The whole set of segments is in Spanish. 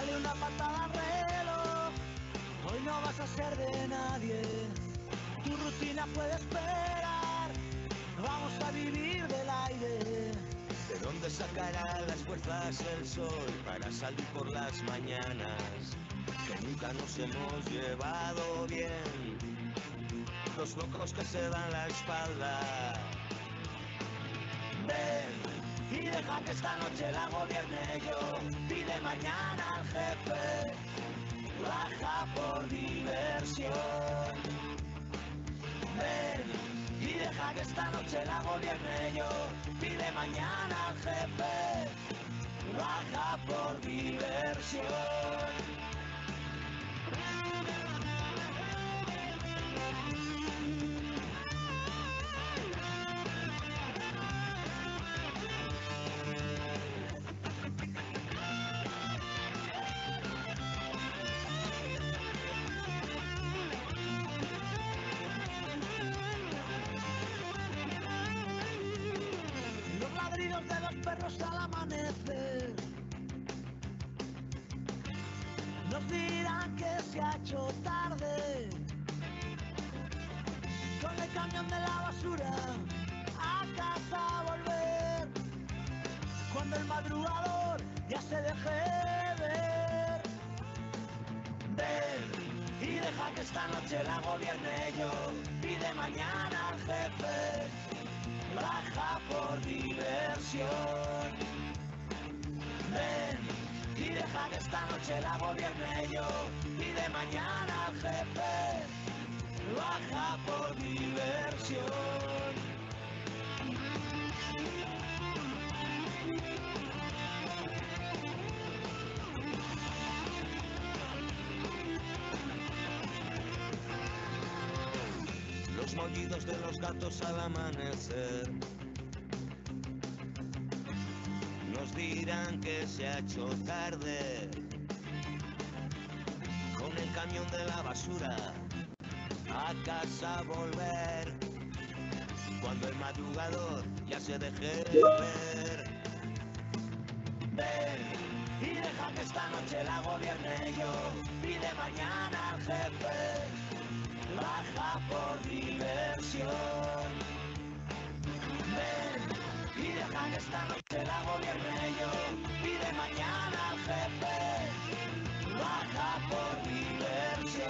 Dale una patada al reloj, hoy no vas a ser de nadie. Tu rutina puede esperar, vamos a vivir del aire. ¿De dónde sacará las fuerzas el sol para salir por las mañanas? Que nunca nos hemos llevado bien, los locos que se dan la espalda. Ven y deja que esta noche la gobierne yo. Pide mañana al jefe, baja por diversión. Ven y deja que esta noche la gobierne yo. Pide mañana al jefe, baja por diversión. Los ladridos de los perros al amanecer nos dirán que se ha hecho tarde. Con el camión de la basura a casa volver, cuando el madrugador ya se deje ver. Ven y deja que esta noche la gobierne yo. Pide mañana al jefe, baja por diversión. Ven y deja que esta noche la gobierne yo. Pide mañana al jefe, baja por diversión. Los maullidos de los gatos al amanecer nos dirán que se ha hecho tarde. Con el camión de la basura a casa volver, cuando el madrugador ya se deje ver. Ven y deja que esta noche la gobierne yo. Pide mañana al jefe, baja por diversión. Ven y deja que esta noche la gobierne yo. Pide mañana al jefe, baja por diversión.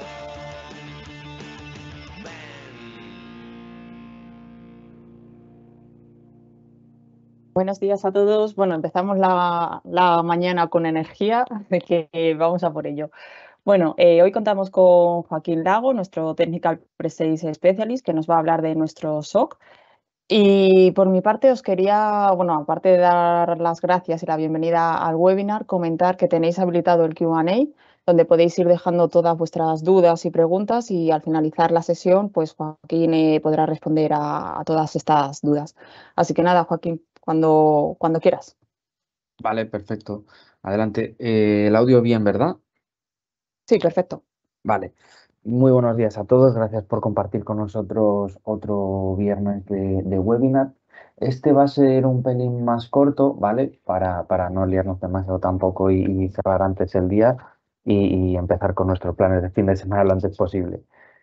Buenos días a todos. Bueno, empezamos la mañana con energía, de que vamos a por ello. Bueno, hoy contamos con Joaquín Lago, nuestro Technical Pre-Sales Specialist, que nos va a hablar de nuestro SOC. Y por mi parte os quería, bueno, aparte de dar las gracias y la bienvenida al webinar, comentar que tenéis habilitado el Q&A, donde podéis ir dejando todas vuestras dudas y preguntas, y al finalizar la sesión, pues Joaquín podrá responder a todas estas dudas. Así que nada, Joaquín, cuando quieras. Vale, perfecto. Adelante. El audio bien, ¿verdad? Sí, perfecto. Vale. Muy buenos días a todos. Gracias por compartir con nosotros otro viernes de webinar. Este va a ser un pelín más corto, ¿vale? Para no liarnos demasiado tampoco y cerrar antes el día y empezar con nuestros planes de fin de semana lo antes posible.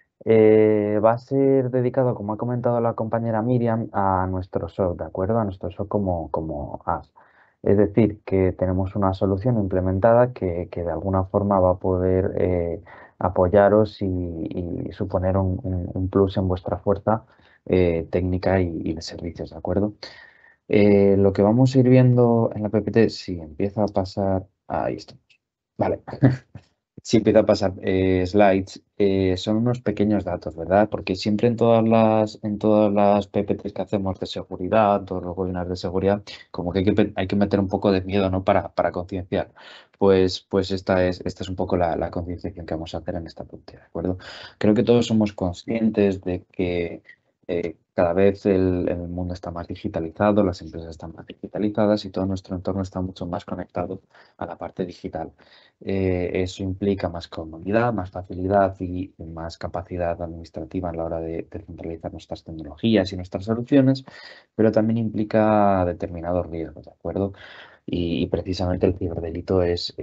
Va a ser dedicado, como ha comentado la compañera Miriam, a nuestro SOC, ¿de acuerdo? A nuestro SOC como AS. Es decir, que tenemos una solución implementada que de alguna forma va a poder apoyaros y suponer un plus en vuestra fuerza técnica y de servicios, ¿de acuerdo? Lo que vamos a ir viendo en la PPT, si empieza a pasar, ahí estamos. Vale. Sí, empieza a pasar slides. Son unos pequeños datos, ¿verdad? Porque siempre en todas las PPTs que hacemos de seguridad, todos los webinars de seguridad, como que hay que meter un poco de miedo, ¿no? Para concienciar. Pues esta es un poco la concienciación que vamos a hacer en esta PPT, ¿de acuerdo? Creo que todos somos conscientes de que cada vez el mundo está más digitalizado, las empresas están más digitalizadas y todo nuestro entorno está mucho más conectado a la parte digital. Eso implica más comodidad, más facilidad y más capacidad administrativa a la hora de centralizar nuestras tecnologías y nuestras soluciones, pero también implica determinados riesgos, ¿de acuerdo? y precisamente el ciberdelito es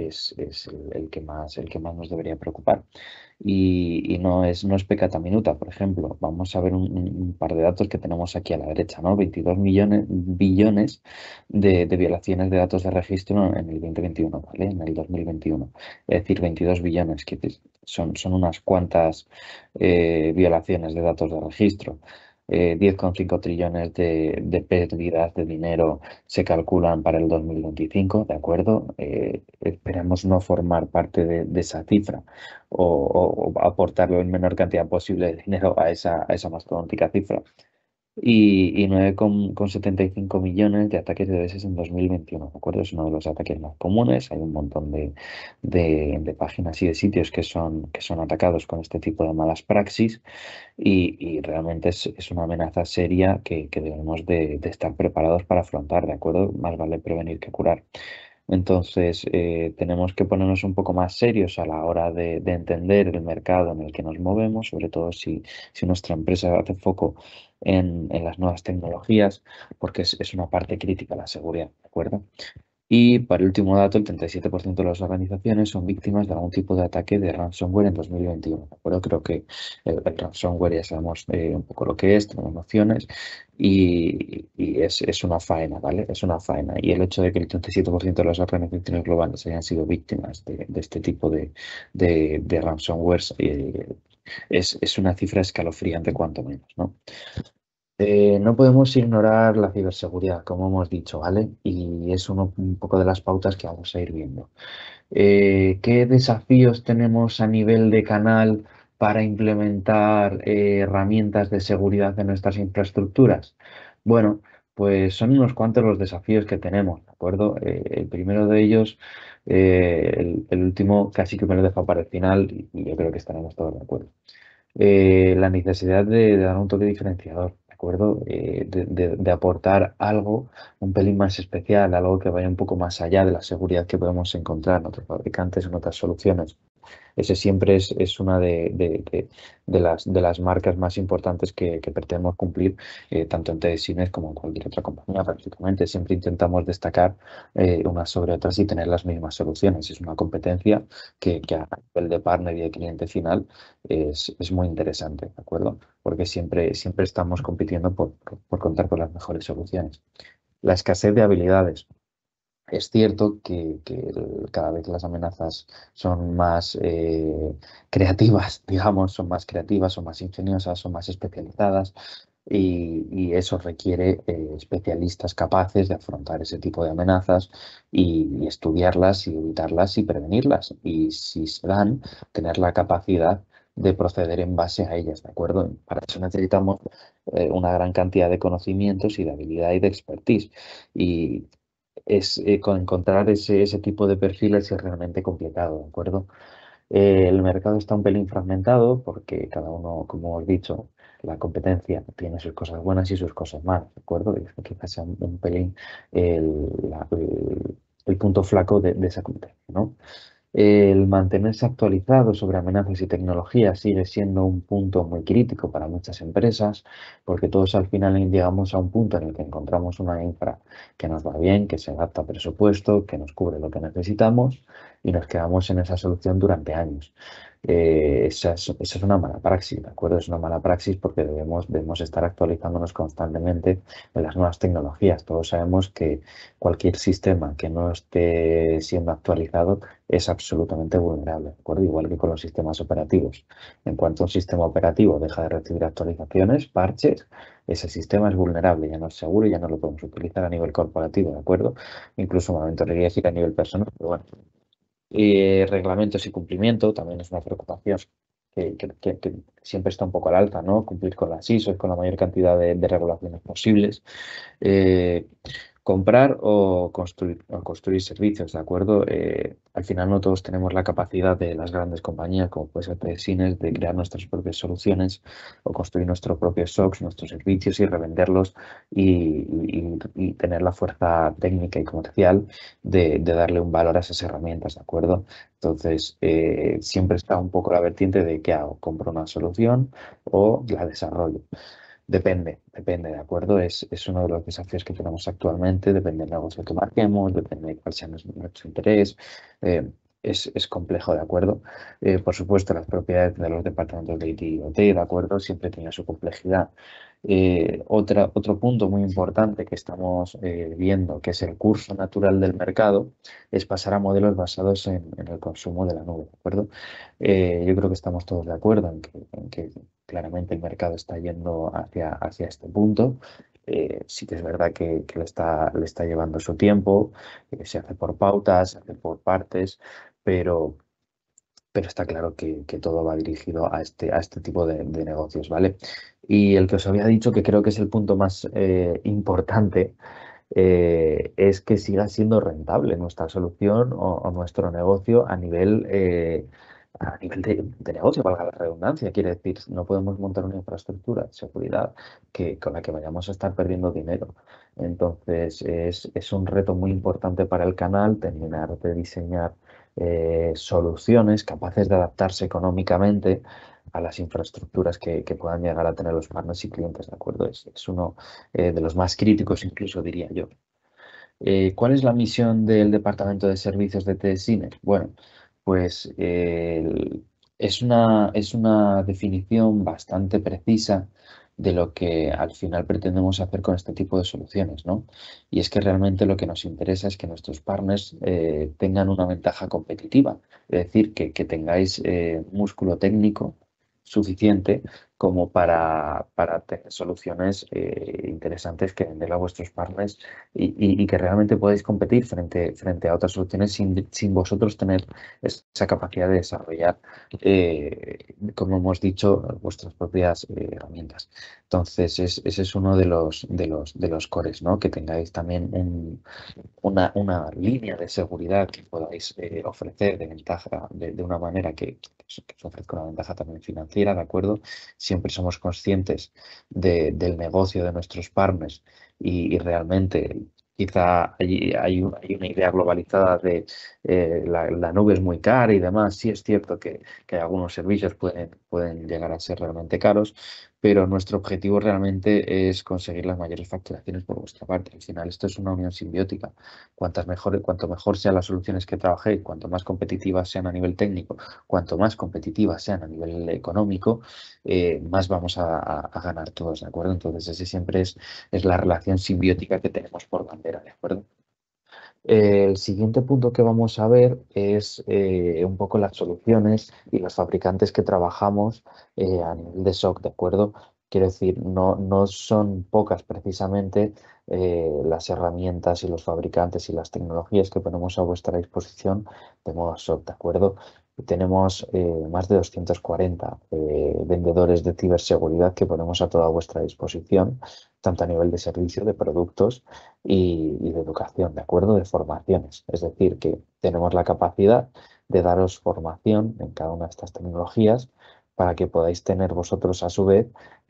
el que más nos debería preocupar. Y no es pecata minuta, por ejemplo. Vamos a ver un par de datos que tenemos aquí a la derecha, ¿no? 22 billones de violaciones de datos de registro en el 2021, ¿vale? En el 2021. Es decir, 22 billones, que son unas cuantas violaciones de datos de registro. 10,5 trillones de pérdidas de dinero se calculan para el 2025, ¿de acuerdo? Esperemos no formar parte de esa cifra o aportar la menor cantidad posible de dinero a esa mastodóntica cifra. Y 9,75 millones de ataques de DDoS en 2021, ¿de acuerdo? Es uno de los ataques más comunes. Hay un montón de páginas y de sitios que son atacados con este tipo de malas praxis y realmente es una amenaza seria que debemos de estar preparados para afrontar, ¿de acuerdo? Más vale prevenir que curar. Entonces, tenemos que ponernos un poco más serios a la hora de entender el mercado en el que nos movemos, sobre todo si nuestra empresa hace foco en las nuevas tecnologías, porque es una parte crítica la seguridad, ¿de acuerdo? Y para el último dato, el 37% de las organizaciones son víctimas de algún tipo de ataque de ransomware en 2021. ¿De acuerdo? Creo que el ransomware ya sabemos un poco lo que es, tenemos nociones y es una faena, ¿vale? Es una faena. Y el hecho de que el 37% de las organizaciones globales hayan sido víctimas de este tipo de ransomware es una cifra escalofriante cuanto menos, ¿no? No podemos ignorar la ciberseguridad, como hemos dicho, ¿vale? Y es un poco de las pautas que vamos a ir viendo. ¿Qué desafíos tenemos a nivel de canal para implementar herramientas de seguridad en nuestras infraestructuras? Bueno, pues son unos cuantos los desafíos que tenemos, ¿de acuerdo? El primero de ellos, el último casi que me lo dejo para el final y yo creo que estaremos todos de acuerdo. La necesidad de dar un toque diferenciador, ¿de acuerdo? De aportar algo un pelín más especial, algo que vaya un poco más allá de la seguridad que podemos encontrar en otros fabricantes, en otras soluciones. Ese siempre es una de las marcas más importantes que pretendemos cumplir, tanto en TDSINES como en cualquier otra compañía. Prácticamente siempre intentamos destacar unas sobre otras y tener las mismas soluciones. Es una competencia que a nivel de partner y de cliente final es muy interesante, ¿de acuerdo? Porque siempre estamos compitiendo por contar con las mejores soluciones. La escasez de habilidades. Es cierto que cada vez las amenazas son más creativas, digamos, son más creativas, son más ingeniosas, son más especializadas y eso requiere especialistas capaces de afrontar ese tipo de amenazas y estudiarlas y evitarlas y prevenirlas. Y si se dan, tener la capacidad de proceder en base a ellas, ¿de acuerdo? Para eso necesitamos una gran cantidad de conocimientos y de habilidad y de expertise. Y encontrar ese tipo de perfiles es realmente complicado, ¿de acuerdo? El mercado está un pelín fragmentado porque cada uno, como os he dicho, la competencia tiene sus cosas buenas y sus cosas malas, ¿de acuerdo? Y esto quizás sea un pelín el punto flaco de esa competencia, ¿no? El mantenerse actualizado sobre amenazas y tecnologías sigue siendo un punto muy crítico para muchas empresas, porque todos al final llegamos a un punto en el que encontramos una infra que nos va bien, que se adapta a presupuesto, que nos cubre lo que necesitamos y nos quedamos en esa solución durante años. Esa es una mala praxis, ¿de acuerdo? Es una mala praxis porque debemos estar actualizándonos constantemente en las nuevas tecnologías. Todos sabemos que cualquier sistema que no esté siendo actualizado es absolutamente vulnerable, ¿de acuerdo? Igual que con los sistemas operativos. En cuanto un sistema operativo deja de recibir actualizaciones, parches, ese sistema es vulnerable, ya no es seguro y ya no lo podemos utilizar a nivel corporativo, ¿de acuerdo? Incluso me aventuraría a decir a nivel personal, pero bueno. Y reglamentos y cumplimiento también es una preocupación que siempre está un poco al alza, ¿no? Cumplir con las ISO y con la mayor cantidad de regulaciones posibles. Eh, Comprar o construir servicios, ¿de acuerdo? Al final no todos tenemos la capacidad de las grandes compañías, como puede ser Cines, de crear nuestras propias soluciones o construir nuestros propios SOCs, nuestros servicios y revenderlos y tener la fuerza técnica y comercial de darle un valor a esas herramientas, ¿de acuerdo? Entonces, siempre está un poco la vertiente de qué hago, compro una solución o la desarrollo. Depende, ¿de acuerdo? Es uno de los desafíos que tenemos actualmente, depende del negocio que marquemos, depende de cuál sea nuestro interés. eh, es complejo, ¿de acuerdo? Por supuesto, las propiedades de los departamentos de IT y OT, ¿de acuerdo? Siempre tienen su complejidad. Otro punto muy importante que estamos viendo, que es el curso natural del mercado, es pasar a modelos basados en el consumo de la nube, ¿de acuerdo? Yo creo que estamos todos de acuerdo en que claramente el mercado está yendo hacia este punto. Sí que es verdad que le está llevando su tiempo, se hace por pautas, se hace por partes, pero, pero está claro que todo va dirigido a este tipo de negocios, ¿vale? Y el que os había dicho, que creo que es el punto más importante, es que siga siendo rentable nuestra solución o nuestro negocio a nivel de negocio, valga la redundancia. Quiere decir, no podemos montar una infraestructura de seguridad con la que vayamos a estar perdiendo dinero. Entonces, es un reto muy importante para el canal terminar de diseñar soluciones capaces de adaptarse económicamente a las infraestructuras que puedan llegar a tener los partners y clientes, ¿de acuerdo? Es uno de los más críticos, incluso diría yo. ¿Cuál es la misión del Departamento de Servicios de TSINES? Bueno, pues es una definición bastante precisa de lo que al final pretendemos hacer con este tipo de soluciones, ¿no? Y es que realmente lo que nos interesa es que nuestros partners tengan una ventaja competitiva, es decir, que tengáis músculo técnico suficiente como para tener soluciones interesantes que vender a vuestros partners y que realmente podáis competir frente a otras soluciones sin vosotros tener esa capacidad de desarrollar, como hemos dicho, vuestras propias herramientas. Entonces, ese es uno de los cores, ¿no? Que tengáis también una línea de seguridad que podáis ofrecer de ventaja de una manera que os ofrezca una ventaja también financiera, ¿de acuerdo? Siempre somos conscientes del negocio de nuestros partners y realmente quizá hay una idea globalizada de la nube es muy cara y demás. Sí es cierto que algunos servicios pueden llegar a ser realmente caros, pero nuestro objetivo realmente es conseguir las mayores facturaciones por vuestra parte. Al final esto es una unión simbiótica. Cuanto mejor sean las soluciones que trabajéis, cuanto más competitivas sean a nivel técnico, cuanto más competitivas sean a nivel económico, más vamos a ganar todos, ¿de acuerdo? Entonces, ese siempre es la relación simbiótica que tenemos por bandera, ¿de acuerdo? El siguiente punto que vamos a ver es un poco las soluciones y los fabricantes que trabajamos a nivel de SOC, ¿de acuerdo? Quiero decir, no son pocas precisamente las herramientas y los fabricantes y las tecnologías que ponemos a vuestra disposición de modo SOC, ¿de acuerdo? Tenemos más de 240 vendedores de ciberseguridad que ponemos a toda vuestra disposición, tanto a nivel de servicio, de productos y de educación, ¿de acuerdo? De formaciones. Es decir, que tenemos la capacidad de daros formación en cada una de estas tecnologías para que podáis tener vosotros a su vez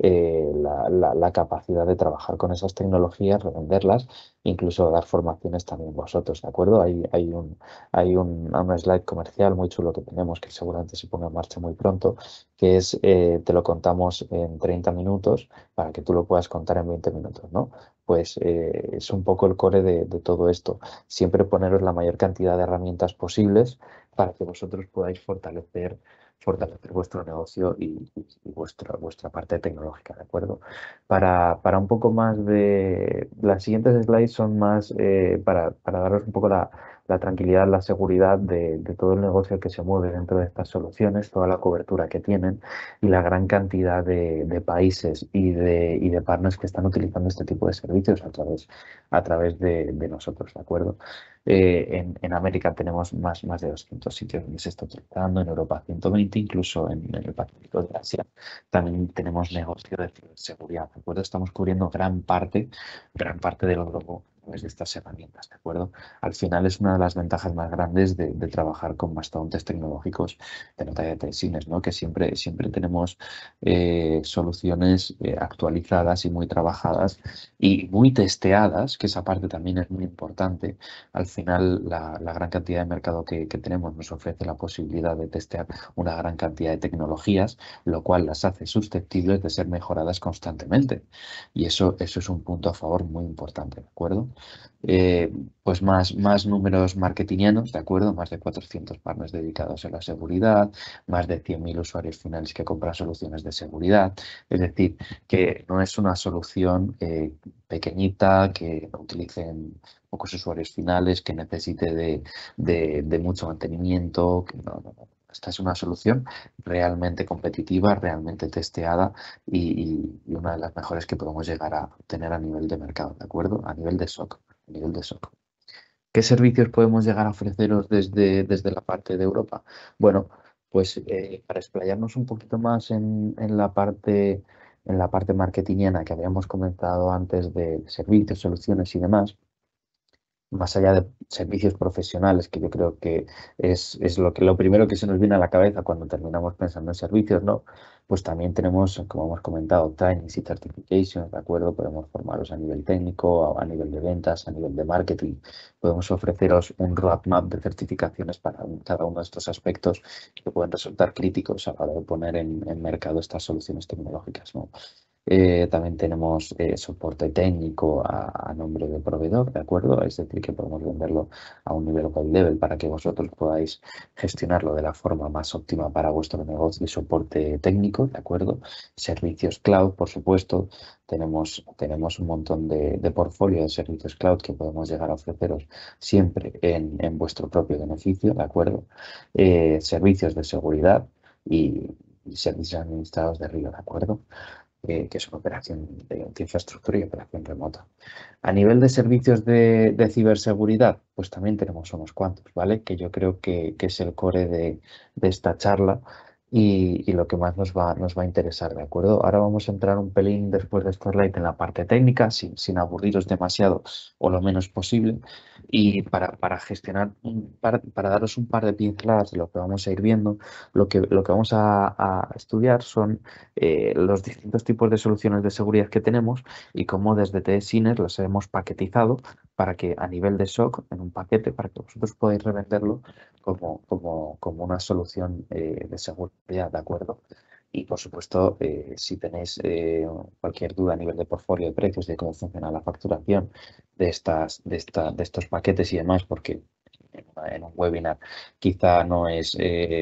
la capacidad de trabajar con esas tecnologías, revenderlas, incluso dar formaciones también vosotros, ¿de acuerdo? Hay un slide comercial muy chulo que tenemos que seguramente se ponga en marcha muy pronto, que es, te lo contamos en 30 minutos para que tú lo puedas contar en 20 minutos, ¿no? Pues es un poco el core de todo esto. Siempre poneros la mayor cantidad de herramientas posibles para que vosotros podáis fortalecer vuestro negocio y vuestra parte tecnológica, ¿de acuerdo? Para un poco más de... Las siguientes slides son más para daros un poco la tranquilidad, la seguridad de todo el negocio que se mueve dentro de estas soluciones, toda la cobertura que tienen y la gran cantidad de países y de partners que están utilizando este tipo de servicios a través de nosotros, ¿de acuerdo? En América tenemos más de 200 sitios donde se está utilizando, en Europa 120, incluso en el Pacífico de Asia también tenemos negocio de ciberseguridad, ¿de acuerdo? Estamos cubriendo gran parte del globo través de estas herramientas, ¿de acuerdo? Al final es una de las ventajas más grandes de trabajar con mastodontes tecnológicos de nota de Telecines, ¿no? Que siempre tenemos soluciones actualizadas y muy trabajadas y muy testeadas, que esa parte también es muy importante. Al final, la gran cantidad de mercado que tenemos nos ofrece la posibilidad de testear una gran cantidad de tecnologías, lo cual las hace susceptibles de ser mejoradas constantemente. Y eso es un punto a favor muy importante, ¿de acuerdo? Pues más números marketingianos, ¿de acuerdo? Más de 400 partners dedicados a la seguridad, más de 100.000 usuarios finales que compran soluciones de seguridad. Es decir, que no es una solución pequeñita, que no utilicen pocos usuarios finales, que necesite de mucho mantenimiento. Que no. Esta es una solución realmente competitiva, realmente testeada y una de las mejores que podemos llegar a obtener a nivel de mercado, ¿de acuerdo? A nivel de SOC. A nivel de SOC. ¿Qué servicios podemos llegar a ofreceros desde la parte de Europa? Bueno, pues para explayarnos un poquito más en la parte marketingiana que habíamos comentado antes de servicios, soluciones y demás, más allá de servicios profesionales, que yo creo que es lo primero que se nos viene a la cabeza cuando terminamos pensando en servicios, ¿no? Pues también tenemos, como hemos comentado, trainings y certifications, ¿de acuerdo? Podemos formaros a nivel técnico, a nivel de ventas, a nivel de marketing. Podemos ofreceros un roadmap de certificaciones para cada uno de estos aspectos que pueden resultar críticos a la hora de poner en mercado estas soluciones tecnológicas, ¿no? También tenemos soporte técnico a nombre del proveedor, ¿de acuerdo? Es decir, que podemos venderlo a un nivel white level para que vosotros podáis gestionarlo de la forma más óptima para vuestro negocio y soporte técnico, ¿de acuerdo? Servicios cloud, por supuesto. Tenemos un montón de portfolio de servicios cloud que podemos llegar a ofreceros siempre en vuestro propio beneficio, ¿de acuerdo? Servicios de seguridad y servicios administrados de Río, ¿de acuerdo? Que es una operación de infraestructura y operación remota. A nivel de servicios de ciberseguridad, pues también tenemos unos cuantos, ¿vale? Que yo creo que es el core de esta charla y lo que más nos va a interesar, ¿de acuerdo? Ahora vamos a entrar un pelín después de Starlight en la parte técnica, sin aburriros demasiado o lo menos posible. Y para gestionar, para daros un par de pinceladas de lo que vamos a ir viendo, lo que vamos a estudiar son los distintos tipos de soluciones de seguridad que tenemos y cómo desde TSINES las hemos paquetizado para que a nivel de SOC, en un paquete, para que vosotros podáis revenderlo como una solución de seguridad, ¿de acuerdo? Y por supuesto, si tenéis cualquier duda a nivel de portfolio de precios, de cómo funciona la facturación de estos paquetes y demás, porque en un webinar quizá no es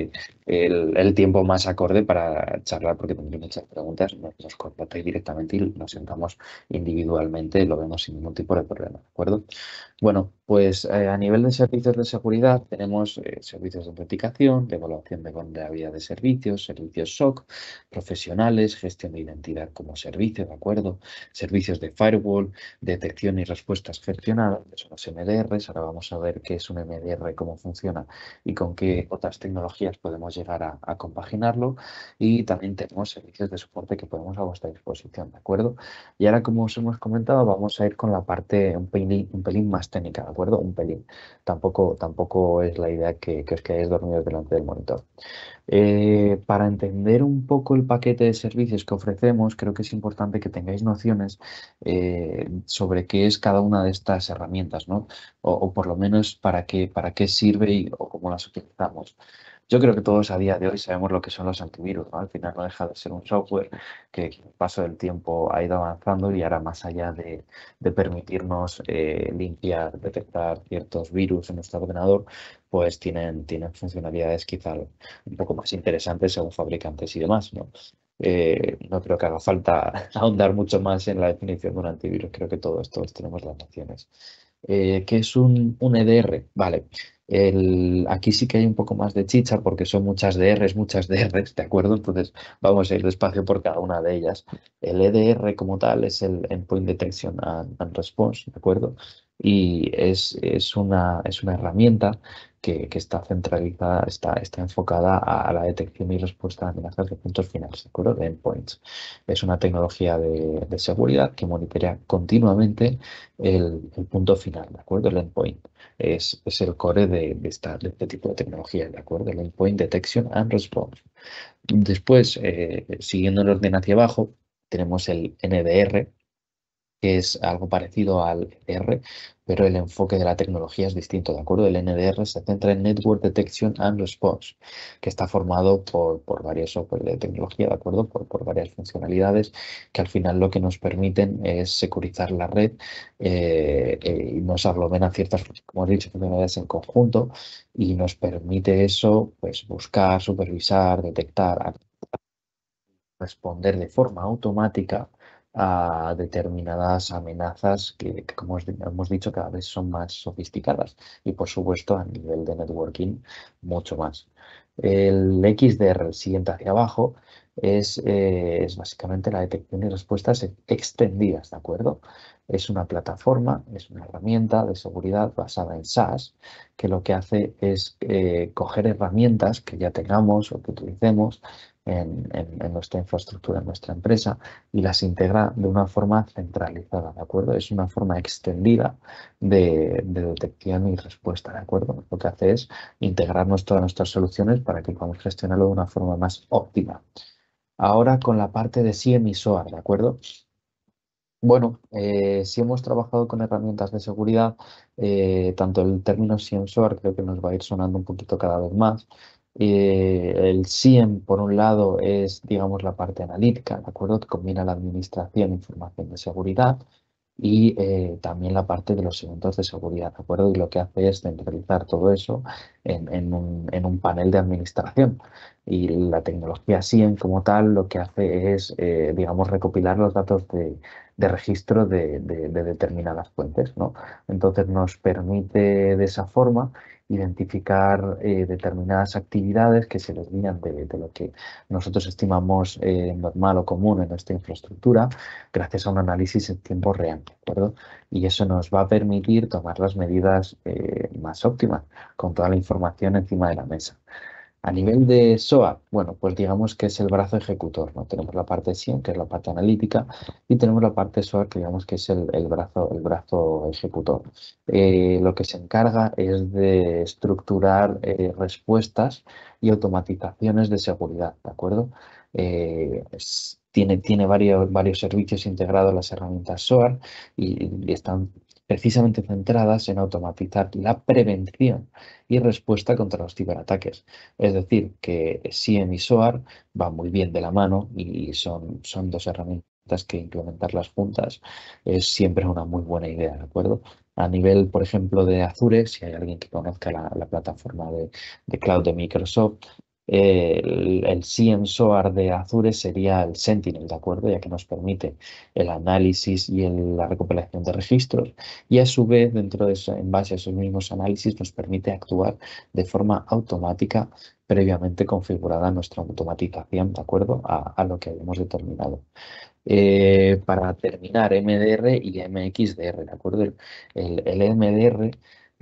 el tiempo más acorde para charlar porque tendréis muchas preguntas, nos contactáis directamente y nos sentamos individualmente, lo vemos sin ningún tipo de problema, ¿de acuerdo? Bueno, pues a nivel de servicios de seguridad tenemos servicios de autenticación, de evaluación de vulnerabilidad de servicios, servicios SOC, profesionales, gestión de identidad como servicio, ¿de acuerdo? Servicios de firewall, detección y respuestas gestionadas, que son los MDRs. Ahora vamos a ver qué es un MDR, cómo funciona y con qué otras tecnologías podemos llegar a compaginarlo. Y también tenemos servicios de soporte que ponemos a vuestra disposición, ¿de acuerdo? Y ahora, como os hemos comentado, vamos a ir con la parte un pelín más técnica, ¿de acuerdo? Un pelín. Tampoco es la idea que os quedéis dormidos delante del monitor. Para entender un poco el paquete de servicios que ofrecemos, creo que es importante que tengáis nociones sobre qué es cada una de estas herramientas, ¿no? O por lo menos para qué sirve o cómo las utilizamos. Yo creo que todos a día de hoy sabemos lo que son los antivirus, ¿no? Al final no deja de ser un software que con el paso del tiempo ha ido avanzando y ahora más allá de permitirnos limpiar, detectar ciertos virus en nuestro ordenador, pues tienen funcionalidades quizá un poco más interesantes según fabricantes y demás, ¿no? No creo que haga falta ahondar mucho más en la definición de un antivirus, creo que todos tenemos las nociones. ¿Qué es un EDR? Vale, aquí sí que hay un poco más de chicha porque son muchas DRs, ¿de acuerdo? Entonces vamos a ir despacio por cada una de ellas. El EDR como tal es el Endpoint Detection and Response, ¿de acuerdo? y es una herramienta que está centralizada, está enfocada a la detección y respuesta a amenazas de puntos finales, ¿de acuerdo? De endpoints. Es una tecnología de seguridad que monitorea continuamente el punto final, ¿de acuerdo? El endpoint. Es el core de este tipo de tecnología, ¿de acuerdo? El Endpoint Detection and Response. Después, siguiendo el orden hacia abajo, tenemos el NDR, que es algo parecido al EDR, pero el enfoque de la tecnología es distinto, ¿de acuerdo? El NDR se centra en Network Detection and Response, que está formado por varios software de tecnología, ¿de acuerdo? Por varias funcionalidades que al final lo que nos permiten es securizar la red y nos aglomeran ciertas, como he dicho, funcionalidades en conjunto y nos permite eso, pues buscar, supervisar, detectar, responder de forma automática a determinadas amenazas que, como hemos dicho, cada vez son más sofisticadas y, por supuesto, a nivel de networking, mucho más. El XDR, el siguiente hacia abajo, es básicamente la detección y respuestas extendidas, ¿de acuerdo? Es una plataforma, es una herramienta de seguridad basada en SaaS que lo que hace es coger herramientas que ya tengamos o que utilicemos en nuestra infraestructura, en nuestra empresa, y las integra de una forma centralizada, ¿de acuerdo? Es una forma extendida de detección y respuesta, ¿de acuerdo? Lo que hace es integrarnos todas nuestras soluciones para que podamos gestionarlo de una forma más óptima. Ahora con la parte de SIEM y SOAR, ¿de acuerdo? Bueno, si hemos trabajado con herramientas de seguridad, tanto el término SIEM SOAR creo que nos va a ir sonando un poquito cada vez más. El SIEM, por un lado, es, digamos, la parte analítica, ¿de acuerdo? Que combina la administración e información de seguridad y también la parte de los eventos de seguridad, ¿de acuerdo? Y lo que hace es centralizar todo eso en un panel de administración. Y la tecnología SIEM como tal lo que hace es, digamos, recopilar los datos de registro de determinadas fuentes, ¿no? Entonces nos permite de esa forma identificar determinadas actividades que se desvían de lo que nosotros estimamos normal o común en nuestra infraestructura gracias a un análisis en tiempo real, ¿de acuerdo? Y eso nos va a permitir tomar las medidas más óptimas con toda la información encima de la mesa. A nivel de SOA, bueno, pues digamos que es el brazo ejecutor, ¿no? Tenemos la parte SIEM, que es la parte analítica, y tenemos la parte SOA, que digamos que es el brazo ejecutor. Lo que se encarga es de estructurar respuestas y automatizaciones de seguridad, ¿de acuerdo? Tiene varios servicios integrados en las herramientas SOAR y están precisamente centradas en automatizar la prevención y respuesta contra los ciberataques. Es decir, que SIEM y SOAR van muy bien de la mano y son dos herramientas que implementarlas juntas es siempre una muy buena idea, ¿de acuerdo? A nivel, por ejemplo, de Azure, si hay alguien que conozca la plataforma de cloud de Microsoft, el SIEM SOAR de Azure sería el Sentinel, ¿de acuerdo? Ya que nos permite el análisis y la recopilación de registros y a su vez, dentro de eso, en base a esos mismos análisis, nos permite actuar de forma automática previamente configurada nuestra automatización, ¿de acuerdo? A lo que habíamos determinado. Para terminar, MDR y MXDR, ¿de acuerdo? El MDR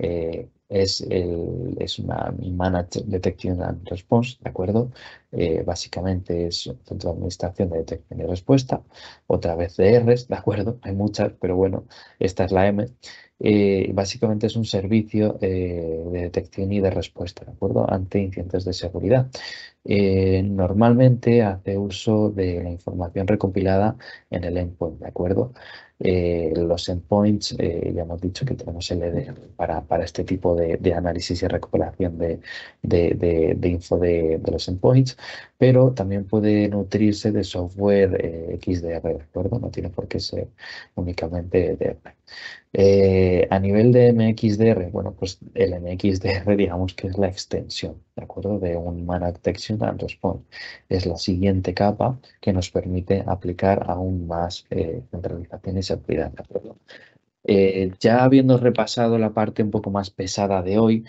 es una Managed Detection and Response, ¿de acuerdo? Básicamente es un centro de administración de detección y respuesta. Otra vez DRs, ¿de acuerdo? Hay muchas, pero bueno, esta es la M. Básicamente es un servicio de detección y de respuesta, ¿de acuerdo? Ante incidentes de seguridad. Normalmente hace uso de la información recopilada en el endpoint, ¿de acuerdo? Los endpoints, ya hemos dicho que tenemos LD para este tipo de análisis y recopilación de info de los endpoints, pero también puede nutrirse de software XDR, ¿de acuerdo? No tiene por qué ser únicamente EDR. A nivel de MXDR, bueno, pues el MXDR digamos que es la extensión, ¿de acuerdo? De un Managed Detection and Response. Es la siguiente capa que nos permite aplicar aún más centralización y seguridad, ¿de acuerdo? Ya habiendo repasado la parte un poco más pesada de hoy,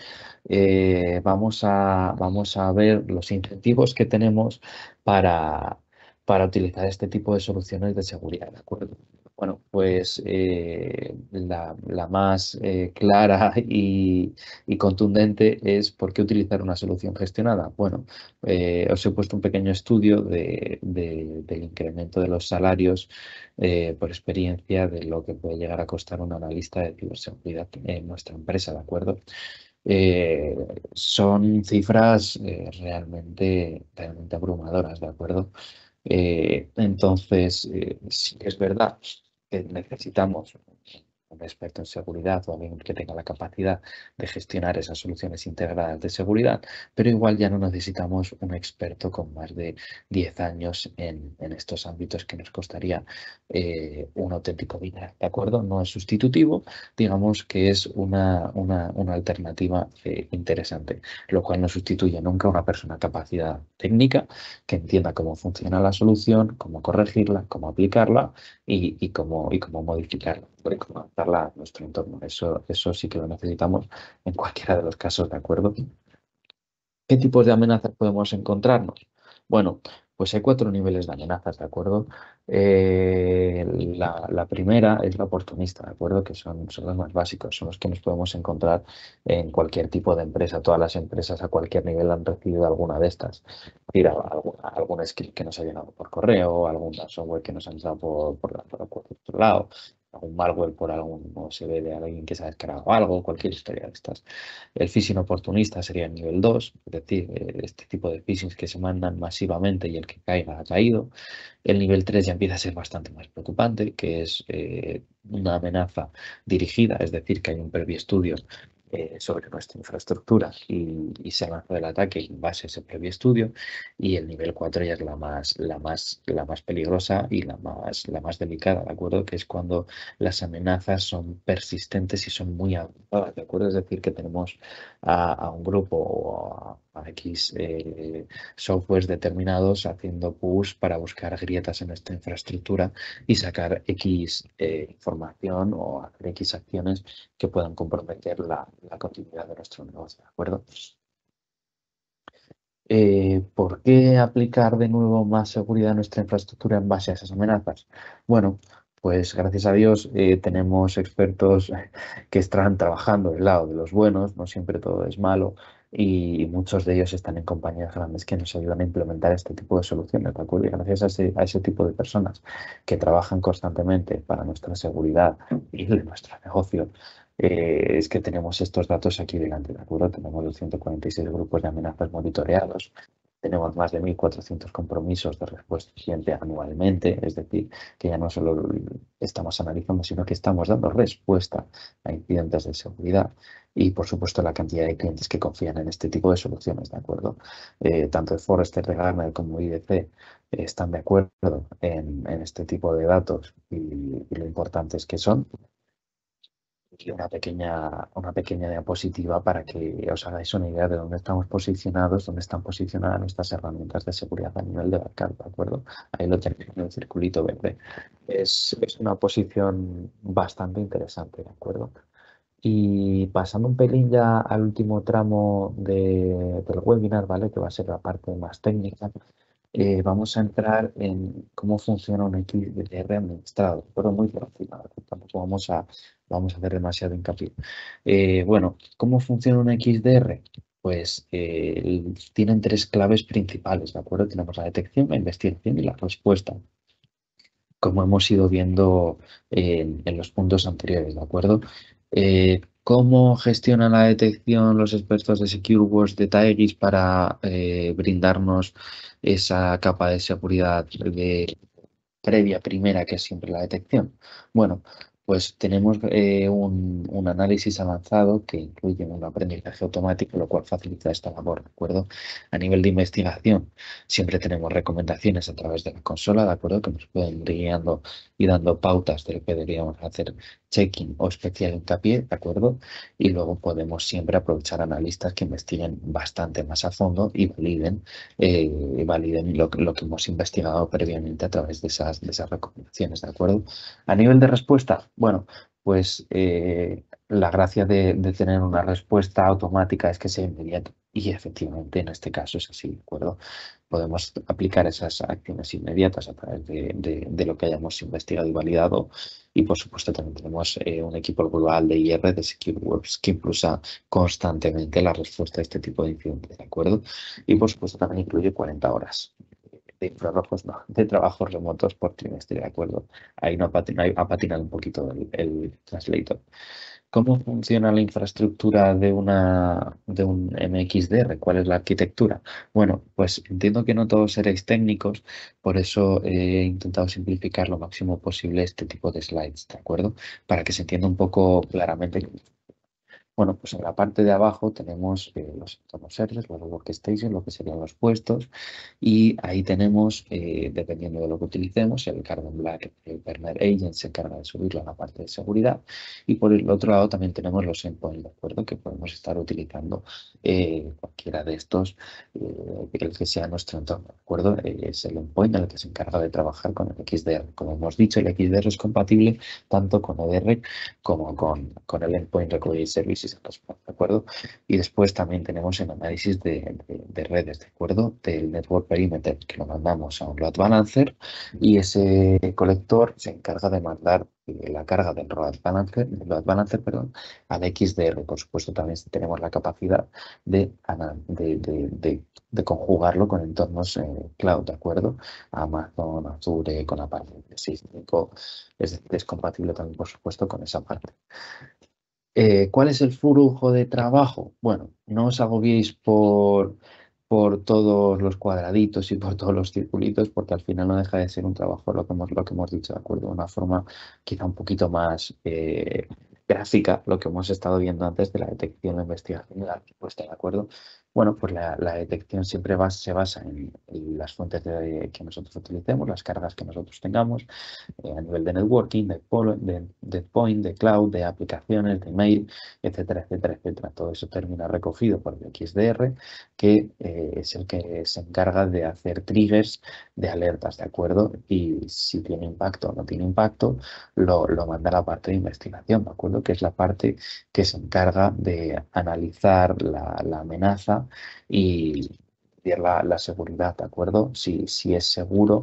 vamos a ver los incentivos que tenemos para utilizar este tipo de soluciones de seguridad, ¿de acuerdo? Bueno, pues la más clara y contundente es por qué utilizar una solución gestionada. Bueno, os he puesto un pequeño estudio del incremento de los salarios por experiencia de lo que puede llegar a costar un analista de ciberseguridad en nuestra empresa, ¿de acuerdo? Eh, Son cifras realmente abrumadoras, ¿de acuerdo? Entonces, sí que es verdad que necesitamos un experto en seguridad o alguien que tenga la capacidad de gestionar esas soluciones integradas de seguridad, pero igual ya no necesitamos un experto con más de 10 años en estos ámbitos que nos costaría un auténtico dineral, ¿de acuerdo? No es sustitutivo, digamos que es una alternativa interesante, lo cual no sustituye nunca a una persona capacidad técnica que entienda cómo funciona la solución, cómo corregirla, cómo aplicarla y cómo modificarla y cómo adaptarla a nuestro entorno. Eso sí que lo necesitamos en cualquiera de los casos, ¿de acuerdo? ¿Qué tipos de amenazas podemos encontrarnos? Bueno, pues hay 4 niveles de amenazas, ¿de acuerdo? La primera es la oportunista, ¿de acuerdo? Que son los más básicos, son los que nos podemos encontrar en cualquier tipo de empresa. Todas las empresas a cualquier nivel han recibido alguna de estas. Es decir, algún script que nos ha llegado por correo, algún software que nos ha entrado por otro lado, algún malware por algún USB de alguien que se ha descargado algo, cualquier historia de estas. El phishing oportunista sería el nivel 2, es decir, este tipo de phishing que se mandan masivamente y el que caiga ha caído. El nivel 3 ya empieza a ser bastante más preocupante, que es una amenaza dirigida, es decir, que hay un previo estudio sobre nuestra infraestructura y se avanza el ataque en base a ese previo estudio. Y el nivel 4 ya es la más peligrosa y la más delicada, ¿de acuerdo? Que es cuando las amenazas son persistentes y son muy avanzadas, ¿de acuerdo? Es decir, que tenemos a un grupo o a X softwares determinados haciendo push para buscar grietas en esta infraestructura y sacar X información o hacer X acciones que puedan comprometer la continuidad de nuestro negocio, ¿de acuerdo? ¿Por qué aplicar de nuevo más seguridad a nuestra infraestructura en base a esas amenazas? Bueno, pues gracias a Dios tenemos expertos que están trabajando del lado de los buenos, no siempre todo es malo, y muchos de ellos están en compañías grandes que nos ayudan a implementar este tipo de soluciones, ¿de acuerdo? Y gracias a ese tipo de personas que trabajan constantemente para nuestra seguridad y de nuestro negocio, es que tenemos estos datos aquí delante, ¿de acuerdo? Tenemos los 146 grupos de amenazas monitoreados, tenemos más de 1.400 compromisos de respuesta eficiente anualmente, es decir, que ya no solo estamos analizando, sino que estamos dando respuesta a incidentes de seguridad y, por supuesto, la cantidad de clientes que confían en este tipo de soluciones, ¿de acuerdo? Tanto de Forrester, de Gartner como IDC están de acuerdo en este tipo de datos y lo importantes que son. Y una pequeña diapositiva para que os hagáis una idea de dónde estamos posicionados, dónde están posicionadas nuestras herramientas de seguridad a nivel de mercado, ¿de acuerdo? Ahí lo tenéis en el circulito verde. Es una posición bastante interesante, ¿de acuerdo? Y pasando un pelín ya al último tramo del webinar, ¿vale? Que va a ser la parte más técnica. Vamos a entrar en cómo funciona un XDR administrado, pero muy por encima, ¿vale? Tampoco vamos a hacer demasiado hincapié. Bueno, ¿cómo funciona un XDR? Pues tienen 3 claves principales, ¿de acuerdo? Tenemos la detección, la investigación y la respuesta, como hemos ido viendo en los puntos anteriores, ¿de acuerdo? ¿Cómo gestionan la detección los expertos de SecureWatch de Taegis para brindarnos esa capa de seguridad previa, primera, que es siempre la detección? Bueno, pues tenemos un análisis avanzado que incluye un aprendizaje automático, lo cual facilita esta labor, ¿de acuerdo? A nivel de investigación, siempre tenemos recomendaciones a través de la consola, ¿de acuerdo? Que nos pueden ir guiando y dando pautas de lo que deberíamos hacer, checking o especial hincapié, ¿de acuerdo? Y luego podemos siempre aprovechar analistas que investiguen bastante más a fondo y validen lo que hemos investigado previamente a través de esas recomendaciones, ¿de acuerdo? A nivel de respuesta, bueno, pues la gracia de tener una respuesta automática es que sea inmediato. Y efectivamente, en este caso es así, ¿de acuerdo? Podemos aplicar esas acciones inmediatas a través de lo que hayamos investigado y validado. Y por supuesto también tenemos un equipo global de IR, de Secure Webs, que impulsa constantemente la respuesta a este tipo de incidentes, ¿de acuerdo? Y por supuesto también incluye 40 horas de infrarrojos, no, de trabajos remotos por trimestre, ¿de acuerdo? Ahí no ha patinado un poquito el translator. ¿Cómo funciona la infraestructura de un MXDR? ¿Cuál es la arquitectura? Bueno, pues entiendo que no todos seréis técnicos, por eso he intentado simplificar lo máximo posible este tipo de slides, ¿de acuerdo? Para que se entienda un poco claramente. Bueno, pues en la parte de abajo tenemos los entornos servers, los workstations, lo que serían los puestos, y ahí tenemos, dependiendo de lo que utilicemos, el Carbon Black, el Kernel Agent se encarga de subirlo a la parte de seguridad, y por el otro lado también tenemos los endpoints, ¿de acuerdo? Que podemos estar utilizando cualquiera de estos, el que sea nuestro entorno, ¿de acuerdo? Es el endpoint el que se encarga de trabajar con el XDR. Como hemos dicho, el XDR es compatible tanto con EDR como con el Endpoint Recovery Services, ¿de acuerdo? Y después también tenemos el análisis de redes, ¿de acuerdo? Del Network Perimeter, que lo mandamos a un load balancer y ese colector se encarga de mandar la carga load balancer, perdón, al XDR. Por supuesto, también tenemos la capacidad de, de conjugarlo con entornos cloud, ¿de acuerdo? Amazon, Azure, con la parte de sísmico, es decir, es compatible también, por supuesto, con esa parte. ¿Cuál es el flujo de trabajo? Bueno, no os agobiéis por todos los cuadraditos y por todos los circulitos, porque al final no deja de ser un trabajo lo que hemos dicho, ¿de acuerdo? De una forma quizá un poquito más gráfica, lo que hemos estado viendo antes de la detección, la investigación y la respuesta, ¿de acuerdo? Bueno, pues la detección siempre se basa en las fuentes que nosotros utilicemos, las cargas que nosotros tengamos, a nivel de networking, de point, de cloud, de aplicaciones, de mail, etcétera, etcétera, etcétera. Todo eso termina recogido por el XDR, que es el que se encarga de hacer triggers de alertas, ¿de acuerdo? Y si tiene impacto o no tiene impacto, lo manda a la parte de investigación, ¿de acuerdo? Que es la parte que se encarga de analizar la amenaza y ver la seguridad, ¿de acuerdo? Si es seguro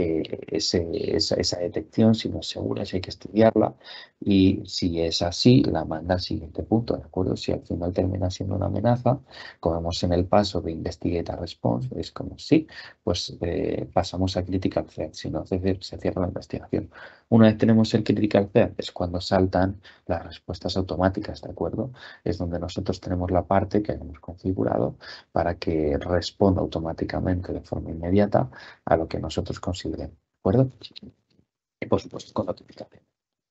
esa detección, si no es segura, si hay que estudiarla y si es así, la manda al siguiente punto, ¿de acuerdo? Si al final termina siendo una amenaza, como vemos en el paso de Investigate a Response, es como sí, pues pasamos a Critical Threat, si no se cierra la investigación. Una vez tenemos el Critical Threat, es cuando saltan las respuestas automáticas, ¿de acuerdo? Es donde nosotros tenemos la parte que hemos configurado para que responda automáticamente de forma inmediata a lo que nosotros consideremos. ¿De acuerdo? Y por supuesto con notificación.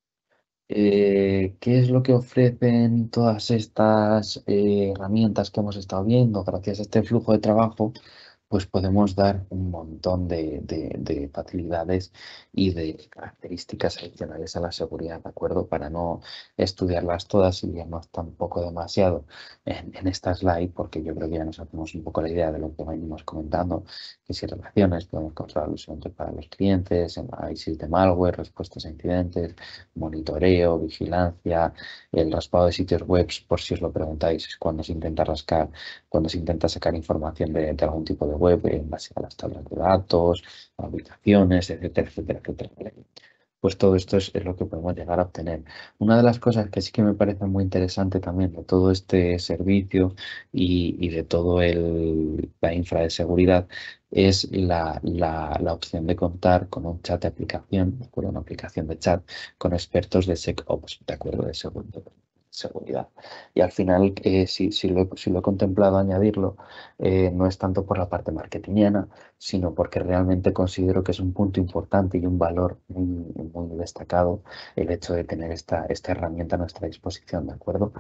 ¿Qué es lo que ofrecen todas estas herramientas que hemos estado viendo? Gracias a este flujo de trabajo, pues podemos dar un montón de facilidades y de características adicionales a la seguridad, ¿de acuerdo? Para no estudiarlas todas y guiarnos tampoco demasiado en esta slide, porque yo creo que ya nos hacemos un poco la idea de lo que venimos comentando, que si relaciones, podemos controlar los eventos para los clientes, análisis de malware, respuestas a incidentes, monitoreo, vigilancia, el raspado de sitios web, por si os lo preguntáis, es cuando se intenta rascar, cuando se intenta sacar información de algún tipo de web en base a las tablas de datos, aplicaciones, etcétera, etcétera, etcétera. ¿Vale? Pues todo esto es lo que podemos llegar a obtener. Una de las cosas que sí que me parece muy interesante también de todo este servicio y de todo la infra de seguridad es la opción de contar con un chat de aplicación, con una aplicación de chat con expertos de SecOps, de acuerdo, de seguridad. Y al final, si lo he contemplado añadirlo, no es tanto por la parte marketingiana, sino porque realmente considero que es un punto importante y un valor muy destacado el hecho de tener esta herramienta a nuestra disposición, ¿de acuerdo?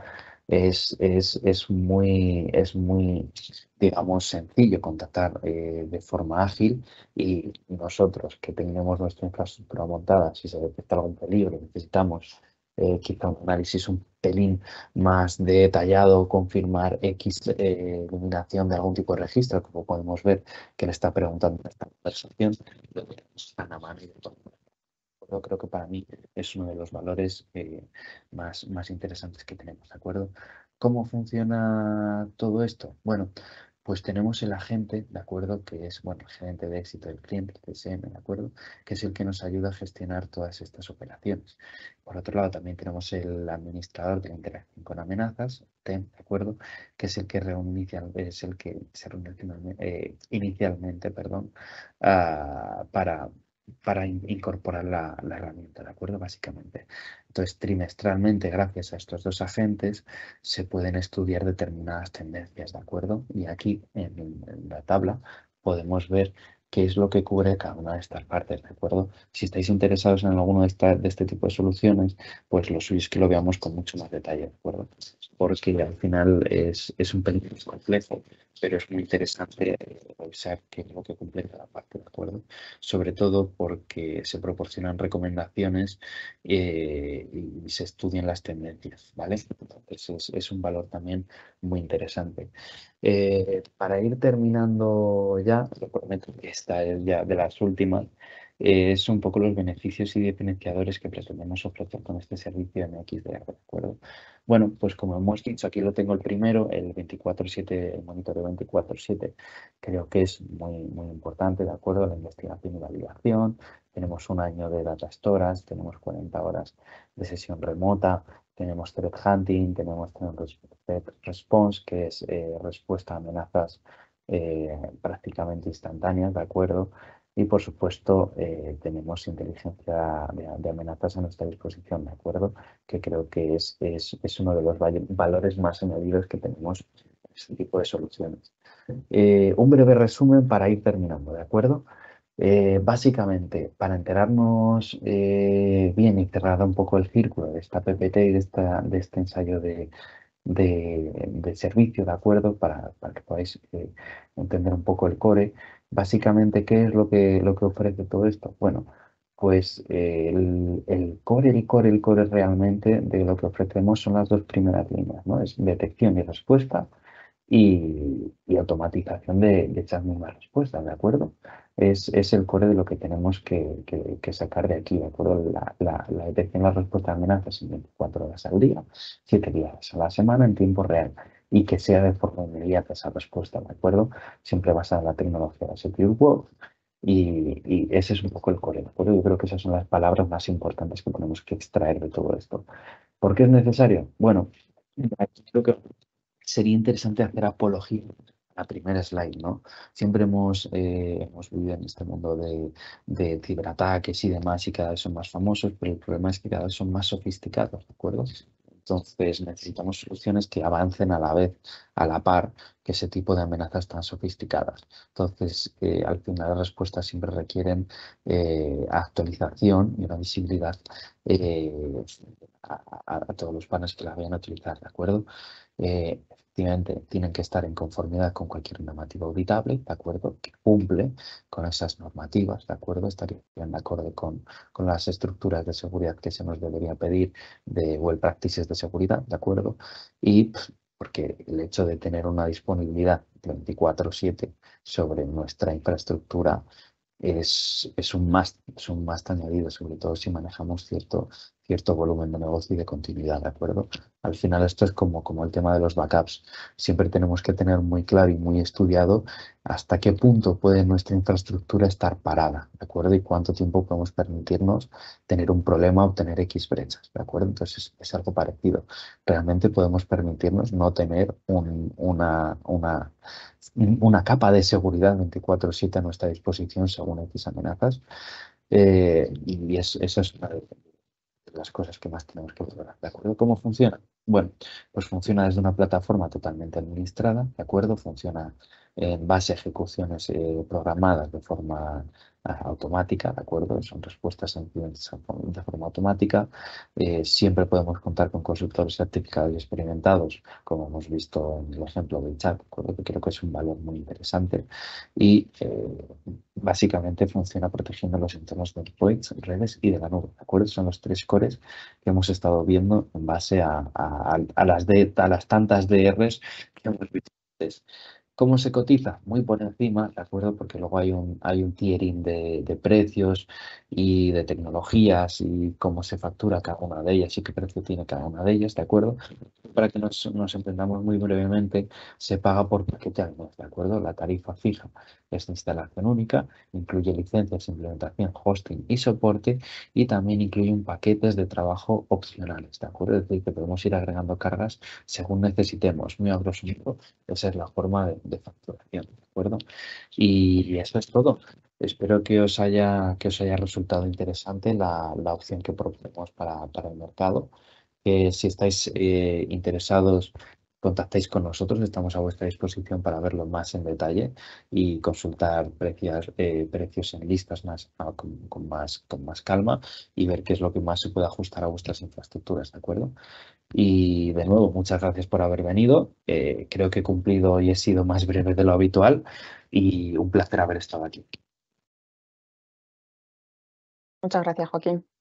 Es muy, digamos, sencillo contactar de forma ágil y nosotros que tenemos nuestra infraestructura montada, si se detecta algún peligro, necesitamos quizá un análisis un pelín más detallado, confirmar X eliminación de algún tipo de registro, como podemos ver que le está preguntando en esta conversación, lo tenemos tan a mano y de todo. Yo creo que para mí es uno de los valores más interesantes que tenemos, ¿de acuerdo? ¿Cómo funciona todo esto? Bueno, pues tenemos el agente, ¿de acuerdo? Que es, bueno, el gerente de éxito del cliente, el CSM, ¿de acuerdo? Que es el que nos ayuda a gestionar todas estas operaciones. Por otro lado, también tenemos el administrador de la interacción con amenazas, TEM, ¿de acuerdo? Que es el que es el que se reúne inicialmente, perdón, para incorporar la herramienta, ¿de acuerdo? Básicamente. Entonces, trimestralmente, gracias a estos dos agentes, se pueden estudiar determinadas tendencias, ¿de acuerdo? Y aquí en la tabla podemos ver qué es lo que cubre cada una de estas partes, ¿de acuerdo? Si estáis interesados en alguno de este tipo de soluciones, pues lo suyo es que lo veamos con mucho más detalle, ¿de acuerdo? Porque al final es un pelín más complejo, pero es muy interesante revisar qué es lo que cumple cada parte, ¿de acuerdo? Sobre todo porque se proporcionan recomendaciones y se estudian las tendencias, ¿vale? Entonces es un valor también muy interesante. Para ir terminando ya, lo prometo que esta es ya de las últimas, es un poco los beneficios y diferenciadores que pretendemos ofrecer con este servicio MXDR, ¿de acuerdo? Bueno, pues como hemos dicho, aquí lo tengo el primero, el 24/7, el monitoreo 24/7, creo que es muy importante, ¿de acuerdo? La investigación y validación. Tenemos un año de data storage, tenemos 40 horas de sesión remota, tenemos threat hunting, tenemos threat response, que es respuesta a amenazas prácticamente instantáneas, ¿de acuerdo? Y por supuesto tenemos inteligencia de amenazas a nuestra disposición, ¿de acuerdo? Que creo que es uno de los valores más añadidos que tenemos en este tipo de soluciones. Un breve resumen para ir terminando, ¿de acuerdo? Básicamente, para enterarnos bien y cerrar un poco el círculo de esta PPT y de este ensayo de servicio, ¿de acuerdo? Para que podáis entender un poco el core. Básicamente, ¿qué es lo que ofrece todo esto? Bueno, pues el core realmente de lo que ofrecemos son las dos primeras líneas, ¿no? Es detección y respuesta y automatización de esas mismas respuestas, ¿de acuerdo? Es el core de lo que tenemos que sacar de aquí, ¿de acuerdo? La detección y la respuesta de amenazas en 24 horas al día, 7 días a la semana en tiempo real y que sea de forma inmediata esa respuesta, ¿de acuerdo? Siempre basada en la tecnología de Secure Web y ese es un poco el core, ¿de acuerdo? Yo creo que esas son las palabras más importantes que tenemos que extraer de todo esto. ¿Por qué es necesario? Bueno, creo que sería interesante hacer apología a la primera slide, ¿no? Siempre hemos vivido en este mundo de ciberataques y demás y cada vez son más famosos, pero el problema es que cada vez son más sofisticados, ¿de acuerdo? Entonces necesitamos soluciones que avancen a la vez, a la par, que ese tipo de amenazas tan sofisticadas. Entonces, al final las respuestas siempre requieren actualización y una visibilidad a todos los paneles que las vayan a utilizar, ¿de acuerdo? Efectivamente, tienen que estar en conformidad con cualquier normativa auditable, ¿de acuerdo? Que cumple con esas normativas, ¿de acuerdo? Estarían de acuerdo con las estructuras de seguridad que se nos debería pedir de Well Practices de seguridad, ¿de acuerdo? Y porque el hecho de tener una disponibilidad 24/7 sobre nuestra infraestructura es un must añadido, sobre todo si manejamos cierto volumen de negocio y de continuidad, ¿de acuerdo? Al final esto es como el tema de los backups. Siempre tenemos que tener muy claro y muy estudiado hasta qué punto puede nuestra infraestructura estar parada, ¿de acuerdo? Y cuánto tiempo podemos permitirnos tener un problema o tener X brechas, ¿de acuerdo? Entonces es algo parecido. Realmente podemos permitirnos no tener una capa de seguridad 24/7 a nuestra disposición según X amenazas. Y esa es una de las cosas que más tenemos que valorar. ¿De acuerdo? ¿Cómo funciona? Bueno, pues funciona desde una plataforma totalmente administrada, ¿de acuerdo? Funciona en base a ejecuciones programadas de forma automática, ¿de acuerdo? Son respuestas a incidentes de forma automática. Siempre podemos contar con consultores certificados y experimentados, como hemos visto en el ejemplo del chat, ¿de acuerdo? Que creo que es un valor muy interesante. Y básicamente funciona protegiendo los entornos de endpoints, redes y de la nube, ¿de acuerdo? Son los tres cores que hemos estado viendo en base a las tantas DRs que hemos visto antes. ¿Cómo se cotiza? Muy por encima, ¿de acuerdo? Porque luego hay un tiering de precios y de tecnologías y cómo se factura cada una de ellas y qué precio tiene cada una de ellas, ¿de acuerdo? Para que nos entendamos muy brevemente, se paga por paquete al mes, ¿de acuerdo? La tarifa fija es de instalación única, incluye licencias, implementación, hosting y soporte, y también incluye un paquetes de trabajo opcionales, ¿de acuerdo? Es decir, que podemos ir agregando cargas según necesitemos. Muy a grosso modo, esa es la forma de facturación, ¿de acuerdo? Y eso es todo. Espero que os haya resultado interesante la opción que proponemos para el mercado. Si estáis interesados, contactáis con nosotros, estamos a vuestra disposición para verlo más en detalle y consultar precios en listas con más calma y ver qué es lo que más se puede ajustar a vuestras infraestructuras, ¿de acuerdo? Y de nuevo, muchas gracias por haber venido. Creo que he cumplido y he sido más breve de lo habitual y un placer haber estado aquí. Muchas gracias, Joaquín.